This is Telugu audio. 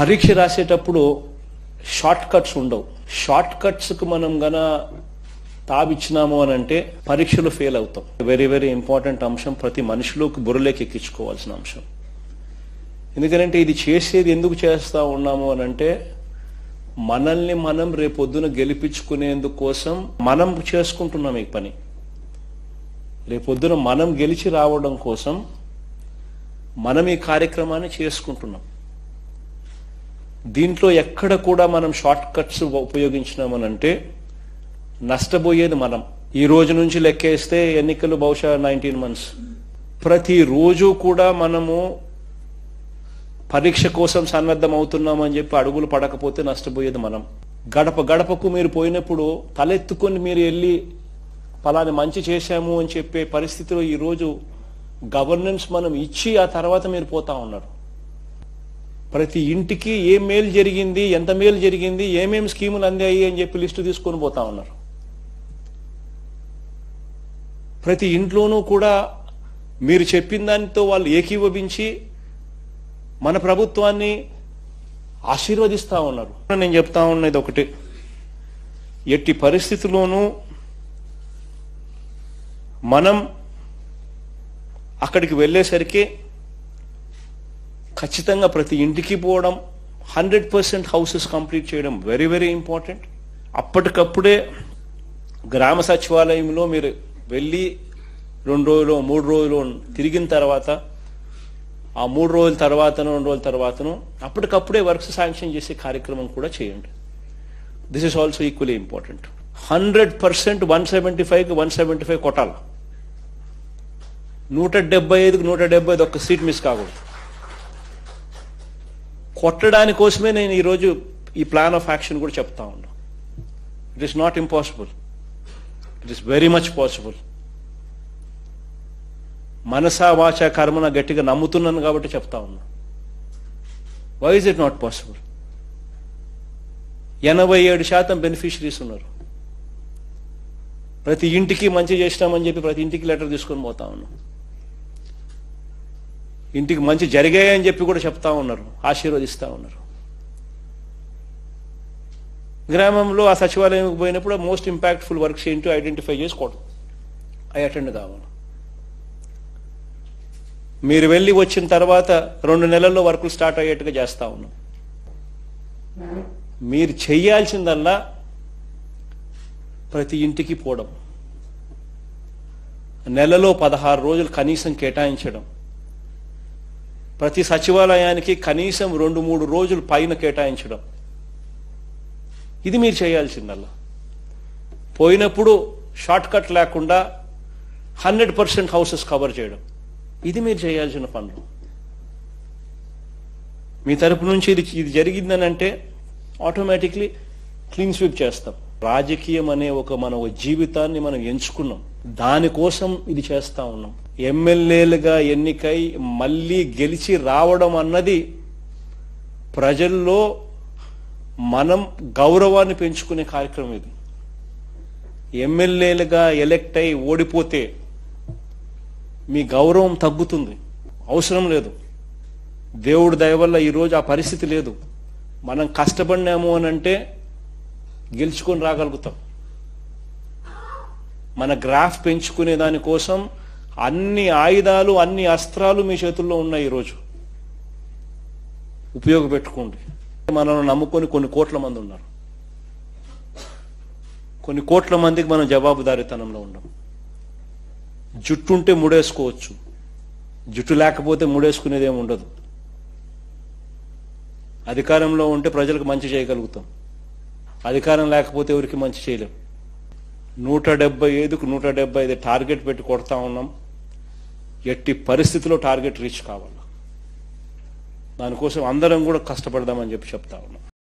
పరీక్ష రాసేటప్పుడు షార్ట్ కట్స్ ఉండవు. షార్ట్ కట్స్కి మనం గన తావిచ్చినాము అని అంటే పరీక్షలో ఫెయిల్ అవుతాం. వెరీ వెరీ ఇంపార్టెంట్ అంశం, ప్రతి మనిషిలోకి బుర్రలోకి ఎక్కించుకోవాల్సిన అంశం. ఎందుకంటే ఇది చేసేది ఎందుకు చేస్తా ఉన్నాము అని అంటే మనల్ని మనం రేపొద్దున గెలిపించుకునేందుకు కోసం మనం చేసుకుంటున్నాం ఈ పని. రేపొద్దున మనం గెలిచి రావడం కోసం మనం ఈ కార్యక్రమాన్ని చేసుకుంటున్నాం. దీంట్లో ఎక్కడ కూడా మనం షార్ట్ కట్స్ ఉపయోగించినామనంటే నష్టపోయేది మనం. ఈ రోజు నుంచి లెక్కేస్తే ఎన్నికలు బహుశా 19 months. ప్రతిరోజు కూడా మనము పరీక్ష కోసం సన్నద్ధం అవుతున్నామని చెప్పి అడుగులు పడకపోతే నష్టపోయేది మనం. గడప గడపకు మీరు పోయినప్పుడు తలెత్తుకొని మీరు వెళ్ళి ఫలాని మంచి చేశాము అని చెప్పే పరిస్థితిలో ఈరోజు గవర్నెన్స్ మనం ఇచ్చి ఆ తర్వాత మీరు పోతా ఉన్నారు. ప్రతి ఇంటికి ఏ మేలు జరిగింది, ఎంత మేలు జరిగింది, ఏమేమి స్కీములు అందాయి అని చెప్పి లిస్టు తీసుకొని పోతా ఉన్నారు. ప్రతి ఇంట్లోనూ కూడా మీరు చెప్పిన దానితో వాళ్ళు ఏకీభవించి మన ప్రభుత్వాన్ని ఆశీర్వదిస్తా ఉన్నారు. నేను చెప్తా ఉన్నది ఒకటి, ఎట్టి పరిస్థితుల్లోనూ మనం అక్కడికి వెళ్ళేసరికి ఖచ్చితంగా ప్రతి ఇంటికి పోవడం, 100% హౌసెస్ కంప్లీట్ చేయడం వెరీ వెరీ ఇంపార్టెంట్. అప్పటికప్పుడే గ్రామ సచివాలయంలో మీరు వెళ్ళి 2 రోజులు 3 రోజులు తిరిగిన తర్వాత ఆ 3 రోజుల తర్వాతను 2 రోజుల తర్వాతను అప్పటికప్పుడే వర్క్స్ శాంక్షన్ చేసే కార్యక్రమం కూడా చేయండి. This is also equally important. 100% 175కి 175 కొట్టాలి. 175కి 175 ఒక్క సీట్ మిస్ కాకూడదు. కొట్టడాని కోసమే నేను ఈరోజు ఈ ప్లాన్ ఆఫ్ యాక్షన్ కూడా చెప్తా ఉన్నా. It is not impossible, it is very much possible. మనసా వాచా కర్మన గట్టిగా నమ్ముతున్నాను కాబట్టి చెప్తా ఉన్నా. Why is it not possible? 87% beneficiaries ఉన్నారు. ప్రతి ఇంటికి మంచి చేసినామని చెప్పి ప్రతి ఇంటికి లెటర్ తీసుకొని పోతా ఉన్నాం. ఇంటికి మంచి జరిగాయని చెప్పి కూడా చెప్తా ఉన్నారు, ఆశీర్వదిస్తూ ఉన్నారు. గ్రామంలో ఆ సచివాలయంకి పోయినప్పుడు మోస్ట్ ఇంపాక్ట్ఫుల్ వర్క్స్ ఏంటో ఐడెంటిఫై చేసుకోవడం, అవి అటెండ్ కావాలి. మీరు వెళ్ళి వచ్చిన తర్వాత 2 నెలల్లో వర్కులు స్టార్ట్ అయ్యేట్టుగా చేస్తా ఉన్నాం. మీరు చెయ్యాల్సిందల్లా ప్రతి ఇంటికి పోవడం, నెలలో 16 రోజులు కనీసం కేటాయించడం, ప్రతి సచివాలయానికి కనీసం 2-3 రోజులు పైన కేటాయించడం, ఇది మీరు చేయాల్సిందల్లా. పోయినప్పుడు షార్ట్ కట్ లేకుండా 100% హౌసెస్ కవర్ చేయడం, ఇది మీరు చేయాల్సిన పనులు. మీ తరపు నుంచి ఇది జరిగిందని అంటే ఆటోమేటిక్లీ క్లీన్ స్వీప్ చేస్తాం. రాజకీయం అనే మన జీవితాన్ని మనం ఎంచుకున్నాం, దానికోసం ఇది చేస్తా ఉన్నాం. ఎమ్మెల్యేలుగా ఎన్నికై మళ్ళీ గెలిచి రావడం అన్నది ప్రజల్లో మనం గౌరవాన్ని పెంచుకునే కార్యక్రమం ఇది. ఎమ్మెల్యేలుగా ఎలెక్ట్ అయి ఓడిపోతే మీ గౌరవం తగ్గుతుంది, అవసరం లేదు. దేవుడి దయ వల్ల ఈరోజు ఆ పరిస్థితి లేదు. మనం కష్టపడినాము అని అంటే గెలుచుకొని రాగలుగుతాం. మన గ్రాఫ్ పెంచుకునే దానికోసం అన్ని ఆయుధాలు, అన్ని అస్త్రాలు మీ చేతుల్లో ఉన్నాయి. ఈరోజు ఉపయోగపెట్టుకోండి. మనల్ని నమ్ముకొని కొన్ని కోట్ల మంది ఉన్నారు. కొన్ని కోట్ల మందికి మనం జవాబుదారీతనంలో ఉన్నాం. జుట్టుంటే ముడేసుకోవచ్చు, జుట్టు లేకపోతే ముడేసుకునేది ఏమి ఉండదు. అధికారంలో ఉంటే ప్రజలకు మంచి చేయగలుగుతాం, అధికారం లేకపోతే ఎవరికి మంచి చేయలేం. 175కు 175 టార్గెట్ పెట్టి కొడతా ఉన్నాం. ఎట్టి పరిస్థితిలో టార్గెట్ రీచ్ కావాలి. దానికోసం అందరం కూడా కష్టపడదామని చెప్పి చెప్తా ఉన్నాం.